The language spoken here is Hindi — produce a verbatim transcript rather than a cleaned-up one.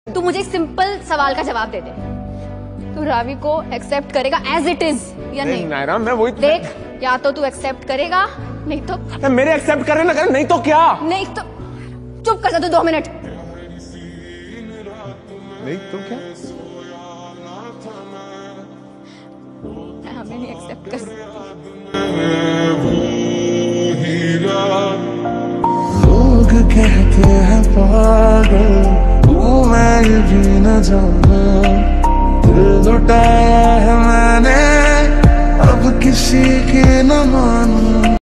तू मुझे एक सिंपल सवाल का जवाब दे दे, तू रावी को एक्सेप्ट करेगा एज इट इज या नहीं? नायरा मैं वही देख, या तो तू एक्सेप्ट करेगा, नहीं तो मेरे एक्सेप्ट करे ना करे, नहीं तो क्या? नहीं तो चुप कर जा तू दो मिनट। नहीं तो क्या? हमें नहीं एक्सेप्ट कर सकती। लोग कहते हैं पागल, तू मैं ये भी न जाना, दिल लुटाया है मैंने, अब किसी की न मानूं।